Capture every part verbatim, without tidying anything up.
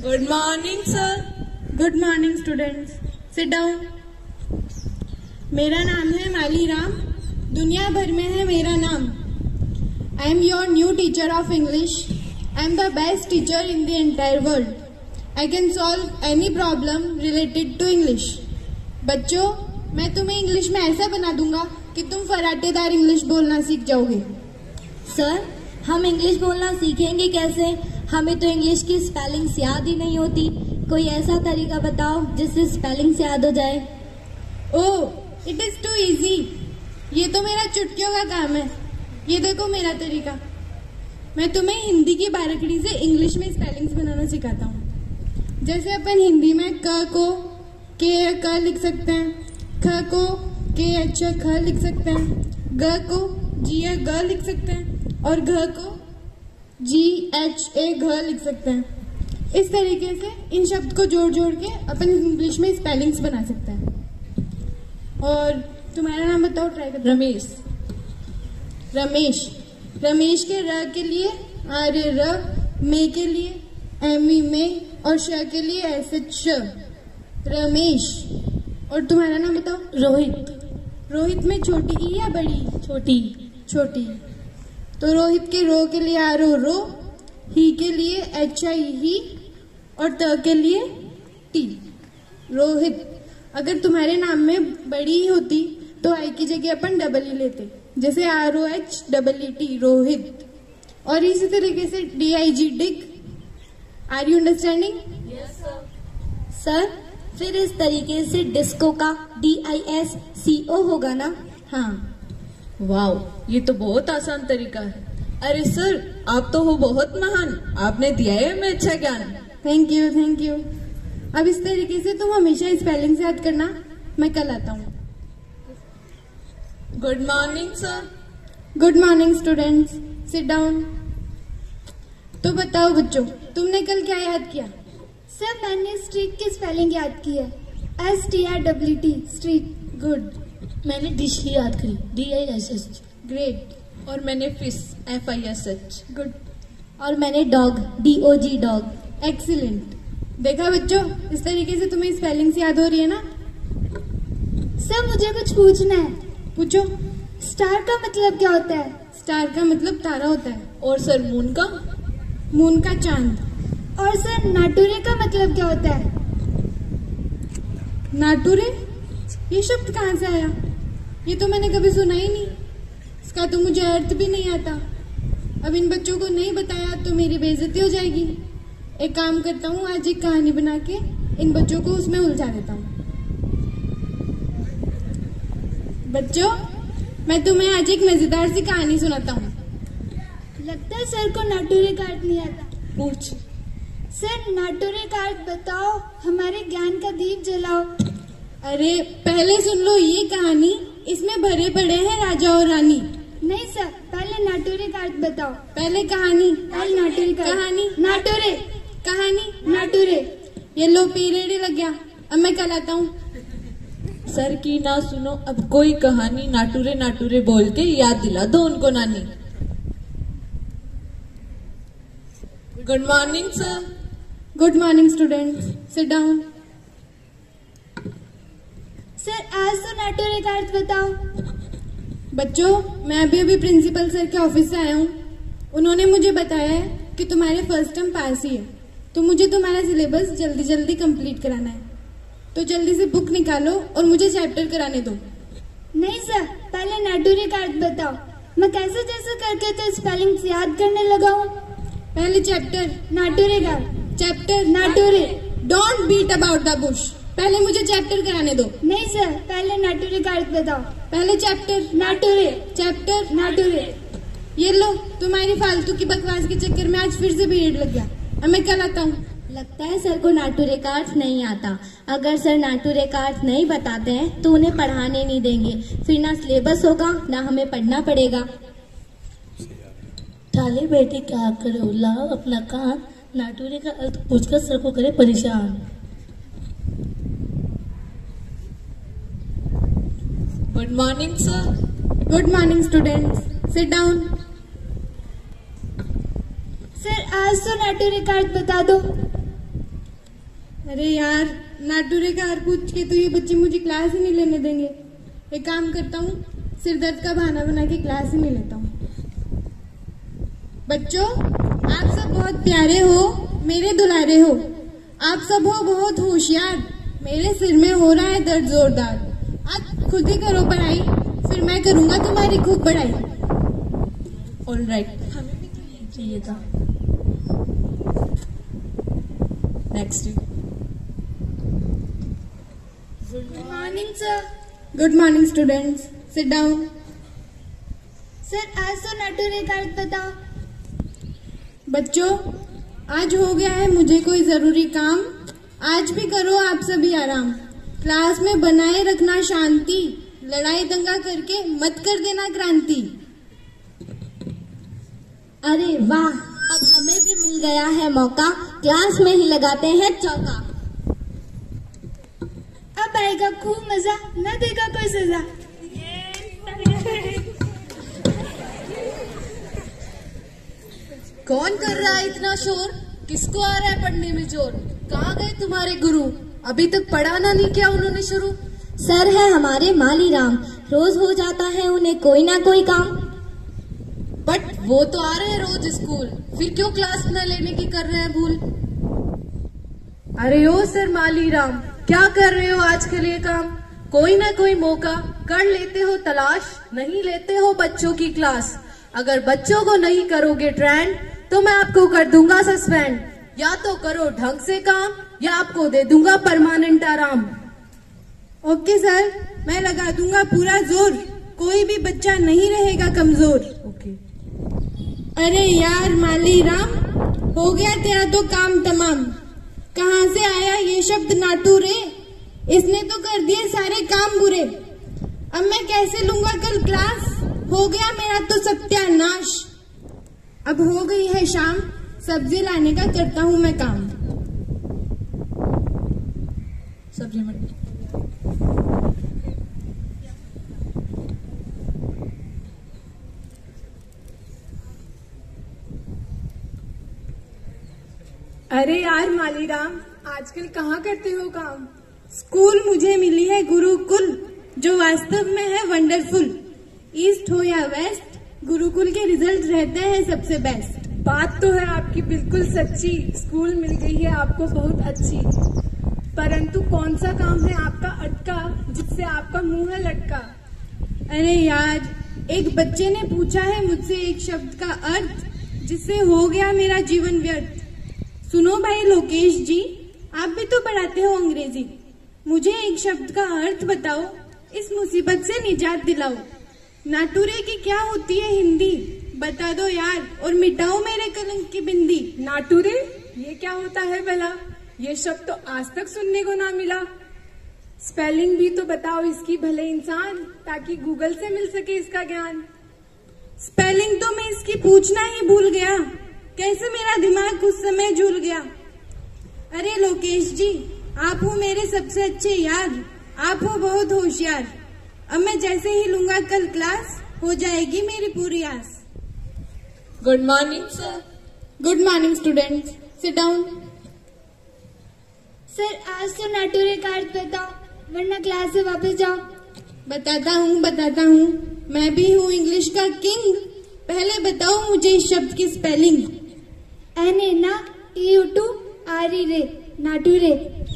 Good morning, sir. Good morning, students. Sit down. मेरा नाम है माली राम. दुनिया भर में है मेरा नाम. I am your new teacher of English. I am the best teacher in the entire world. I can solve any problem related to English. बच्चों, मैं तुम्हें इंग्लिश में ऐसा बना दूंगा कि तुम फराटेदार इंग्लिश बोलना सीख जाओगे. सर, हम इंग्लिश बोलना सीखेंगे कैसे? हमें तो इंग्लिश की स्पेलिंग्स याद ही नहीं होती. कोई ऐसा तरीका बताओ जिससे स्पेलिंग्स याद हो जाए. Oh, it is too easy. ये तो मेरा चुटकियों का काम है. ये देखो मेरा तरीका. मैं तुम्हें हिंदी की बारीकी से इंग्लिश में स्पेलिंग्स बनाना सिखाता हूँ. जैसे अपन हिंदी में क को के क लिख सकते हैं, ख को के एच ख लिख सकते हैं, ग को जी ए ग लिख सकते हैं और घ को जी एच ए घ लिख सकते हैं. इस तरीके से इन शब्द को जोड़ जोड़ के अपन इंग्लिश में स्पेलिंग्स बना सकते हैं. और तुम्हारा नाम बताओ. ट्राई कर. रमेश. रमेश. रमेश के र के लिए आर्य र, मे के लिए एम ई में और श के लिए एस एच श. रमेश. और तुम्हारा नाम बताओ. रोहित. रोहित में छोटी ई या बड़ी? छोटी. छोटी. तो रोहित के रो के लिए आर ओ रो, ही के लिए एच आई ही और त के लिए टी. रोहित. अगर तुम्हारे नाम में बड़ी ही होती तो आई की जगह अपन डबल ई लेते, जैसे R O H double E T, Rohit. और इसी तरीके से D I G dig. Are you understanding? Yes sir. Sir, फिर इस तरीके से डिस्को का डी आई एस सी ओ होगा ना? हाँ. वाओ, ये तो बहुत आसान तरीका है. अरे सर, आप तो हो बहुत महान. आपने दिया है हमें अच्छा ज्ञान. Thank you thank you. अब इस तरीके से तुम हमेशा स्पेलिंग याद करना. मैं कल आता हूँ. Good morning sir. Good morning students. Sit down. तो बताओ बच्चों, तुमने कल क्या याद किया? सर, मैंने स्ट्रीट की स्पेलिंग याद की है. S T R W T, street. Good. मैंने डिश की याद करी. D I S H. Great. और मैंने fish, F I S H. Good. और मैंने dog, D O G dog. Excellent. देखा बच्चों, इस तरीके से तुम्हें स्पेलिंग्स याद हो रही है ना? सर, मुझे कुछ पूछना है. पूछो. स्टार का मतलब क्या होता है? स्टार का मतलब तारा होता है. और सर मून का? मून का चांद. और सर, नाटुरे का मतलब क्या होता है? नाटुरे? ये शब्द कहाँ से आया? ये तो मैंने कभी सुना ही नहीं. इसका तो मुझे अर्थ भी नहीं आता. अब इन बच्चों को नहीं बताया तो मेरी बेइज्जती हो जाएगी. एक काम करता हूँ, आज एक कहानी बना के इन बच्चों को उसमें उलझा देता हूँ. बच्चों, मैं तुम्हें आज एक मजेदार सी कहानी सुनाता हूँ. लगता है सर को नाटुरे का अर्थ नहीं आता. पूछ. सर, नाटुरे का अर्थ बताओ, हमारे ज्ञान का दीप जलाओ. अरे पहले सुन लो ये कहानी. इसमें भरे पड़े हैं राजा और रानी. नहीं सर, पहले नाटुरे का अर्थ बताओ. पहले कहानी. पहले नाटुरे का. कहानी. नाटुरे. कहानी. नाटुरे. ये लो पीरियड लग गया. अब मैं कल आता हूँ. सर की ना सुनो अब कोई कहानी. नाटुरे नाटुरे बोल के याद दिला दो उनको नानी. Good morning sir. Good morning students. Sit down. Sir, आज तो नाटुरे का अर्थ बताओ. बच्चों, मैं अभी अभी प्रिंसिपल सर के ऑफिस से आया हूँ. उन्होंने मुझे बताया है कि तुम्हारे फर्स्ट टर्म पास ही है, तो मुझे तुम्हारा सिलेबस जल्दी जल्दी कंप्लीट कराना है. तो जल्दी से बुक निकालो और मुझे चैप्टर कराने दो. नहीं सर, पहले नाटुरे का अर्थ बताओ. मैं कैसे जैसे करके तो स्पेलिंग्स याद करने लगा हूँ. पहले चैप्टर. नाटुरे का. Chapter. Nature. Don't beat about the bush. पहले मुझे चैप्टर कराने दो. नहीं सर, पहले नाटुरे का अर्थ बताओ. पहले चैप्टर. नाटुरे. चैप्टर. नाटुरे. ये लो, तुम्हारी फालतू की बकवास के चक्कर में आज फिर से पीरियड लग गया. अब मैं कल आता हूँ. लगता है सर को नाटुरे का अर्थ नहीं आता. अगर सर नाटुरे का अर्थ नहीं बताते हैं तो उन्हें पढ़ाने नहीं देंगे. फिर ना सिलेबस होगा ना हमें पढ़ना पड़ेगा. थाले बेटे क्या करे, लाओ अपना कान. नाटुरे का अर्थ पूछकर सर को करे परेशान. Good morning sir. Good morning students. Sit down. Sir, आज तो नाटुरे का अर्थ बता दो. अरे यार, नाटूरे का हार पूछ के तो ये बच्चे मुझे क्लास ही नहीं लेने देंगे। एक काम करता हूँ, सिर दर्द का बहाना बना के क्लास ही नहीं लेता हूँ। बच्चों, आप सब बहुत प्यारे हो, मेरे दुलारे हो। आप सब हो बहुत होशियार, मेरे सिर में हो रहा है दर्द जोरदार। आप खुद ही करो पढ़ाई, फिर मैं करूँगा तुम्हारी खूब पढ़ाई। ऑल राइट, हमें भी तो यही चाहिए था। Next. Good morning sir. Good morning students, sit down. Sir आज तो नाटूरे का अर्थ बताओ। बच्चों, आज हो गया है मुझे कोई जरूरी काम, आज भी करो आप सभी आराम। क्लास में बनाए रखना शांति, लड़ाई दंगा करके मत कर देना क्रांति। अरे वाह, अब हमें भी मिल गया है मौका, क्लास में ही लगाते हैं चौका। अब आएगा खूब मजा, न देगा कोई सजा। कौन कर रहा है इतना शोर? किसको आ रहा है पढ़ने में जोर? कहाँ गए तुम्हारे गुरु? अभी तक पढ़ाना नहीं किया उन्होंने शुरू। सर है हमारे माली राम, रोज हो जाता है उन्हें कोई ना कोई काम। बट वो तो आ रहे हैं रोज स्कूल, फिर क्यों क्लास न लेने की कर रहे हैं भूल? अरे ओ सर माली राम, क्या कर रहे हो आजकल ये काम? कोई ना कोई मौका कर लेते हो तलाश, नहीं लेते हो बच्चों की क्लास। अगर बच्चों को नहीं करोगे ट्रेंड तो मैं आपको कर दूंगा सस्पेंड। या तो करो ढंग से काम या आपको दे दूंगा परमानेंट आराम। ओके सर, मैं लगा दूंगा पूरा जोर, कोई भी बच्चा नहीं रहेगा कमजोर। ओके। अरे यार माली राम, हो गया तेरा तो काम तमाम। कहाँ से आया ये शब्द नाटूरे, इसने तो कर दिए सारे काम बुरे। अब मैं कैसे लूंगा कल क्लास, हो गया मेरा तो सत्यानाश। अब हो गई है शाम, सब्जी लाने का करता हूँ मैं काम। सब्जी मंडी। अरे यार मालीराम, आजकल कहाँ करते हो काम? स्कूल मुझे मिली है गुरुकुल, जो वास्तव में है वंडरफुल। ईस्ट हो या वेस्ट, गुरुकुल के रिजल्ट रहते हैं सबसे बेस्ट। बात तो है आपकी बिल्कुल सच्ची, स्कूल मिल गई है आपको बहुत अच्छी, परंतु कौन सा काम है आपका अटका जिससे आपका मुंह है लटका? अरे यार, एक बच्चे ने पूछा है मुझसे एक शब्द का अर्थ, जिससे हो गया मेरा जीवन व्यर्थ। सुनो भाई लोकेश जी, आप भी तो पढ़ाते हो अंग्रेजी, मुझे एक शब्द का अर्थ बताओ, इस मुसीबत से निजात दिलाओ। नाटूरे की क्या होती है हिंदी, बता दो यार, और मिटाओ मेरे कलंक की बिंदी। नाटूरे, ये क्या होता है भला? ये शब्द तो आज तक सुनने को ना मिला। स्पेलिंग भी तो बताओ इसकी भले इंसान, ताकि गूगल से मिल सके इसका ज्ञान। स्पेलिंग तो मैं इसकी पूछना ही भूल गया, कैसे मेरा दिमाग उस समय झूल गया। अरे लोकेश जी, आप हो मेरे सबसे अच्छे यार, आप हो बहुत होशियार। अब मैं जैसे ही लूंगा कल क्लास, हो जाएगी मेरी पूरी आस। Good morning sir. Good morning students, sit down. Sir आज तो नाटूरे का अर्थ बताओ, वरना क्लास से वापस जाओ। बताता हूँ बताता हूँ, मैं भी हूँ इंग्लिश का किंग। पहले बताओ मुझे इस शब्द की स्पेलिंग। एन ए ना टी यू टू आर ई रे, नाटूरे।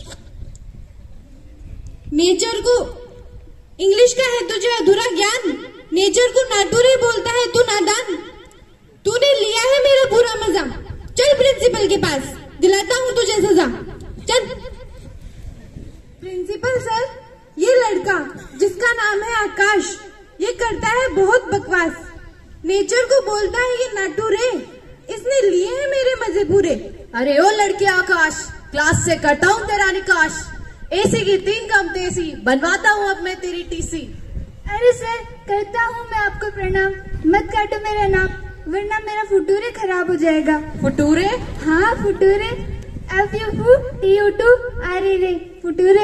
नेचर को इंग्लिश का है तुझे अधूरा ज्ञान, नेचर को नाटूरे बोलता है तू नादान। तूने लिया है मेरा पूरा मजा, चल प्रिंसिपल के पास, दिलाता हूँ तुझे सजा, चल। प्रिंसिपल सर, ये लड़का जिसका नाम है आकाश, ये करता है बहुत बकवास। नेचर को बोलता है ये नाटूरे, इसने लिए हैं मेरे मजे पूरे। अरे ओ लड़के आकाश, क्लास से करता हूँ तेरा निकाश। एसी की तीन कम तेजी, बनवाता हूँ अब मैं तेरी टीसी। अरे सर, करता हूँ मैं आपको प्रणाम, मत काटो मेरा नाम, वरना मेरा फुटूरे खराब हो जाएगा। फुटूरे? हाँ फुटूरे, एफ यू फू टी यू टू आर ई रे, फुटूरे।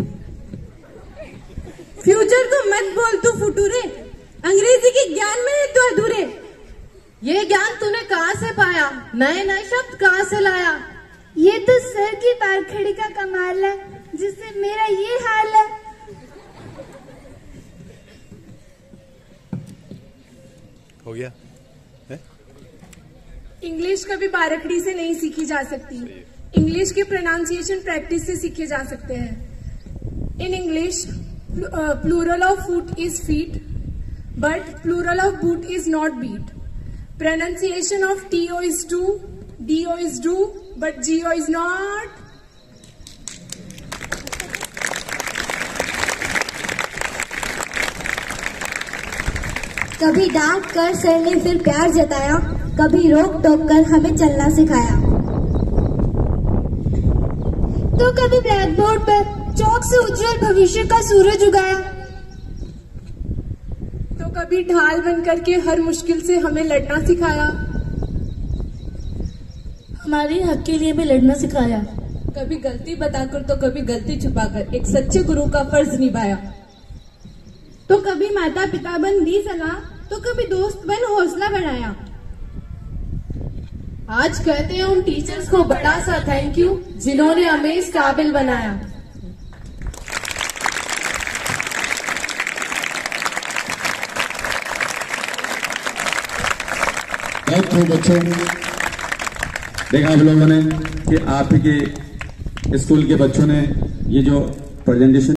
फ्यूचर को मत बोल तू फुटूरे, अंग्रेजी के ज्ञान में है तो अधूरे। ये ज्ञान तूने कहाँ से पाया, नए नए शब्द कहाँ से लाया? ये तो सर की बारखड़ी का कमाल है, जिससे मेरा ये हाल है। हो गया है? इंग्लिश कभी बारखड़ी से नहीं सीखी जा सकती। इंग्लिश के प्रोनाउंसिएशन प्रैक्टिस से सीखे जा सकते हैं। In English plural of foot is feet, but plural of boot is not beet. Pronunciation of T O is to, D O is do, but G O is not. कभी डांट कर सर ने फिर प्यार जताया, कभी रोक टोक कर हमें चलना सिखाया। तो कभी ब्लैक बोर्ड पर चौक से उज्जवल भविष्य का सूरज उगाया। तो कभी ढाल बनकर के हर मुश्किल से हमें लड़ना सिखाया। हमारे हक के लिए भी लड़ना सिखाया। कभी गलती बताकर तो कभी गलती छुपाकर एक सच्चे गुरु का फर्ज निभाया। तो कभी माता पिता बन दी सलाह, तो कभी दोस्त बन हौसला बढ़ाया। आज कहते हैं उन टीचर्स को बड़ा सा थैंक यू, जिन्होंने हमें इस काबिल बनाया। बहुत खूब बच्चों, देखा आप लोगों ने कि आप के स्कूल के बच्चों ने ये जो प्रेजेंटेशन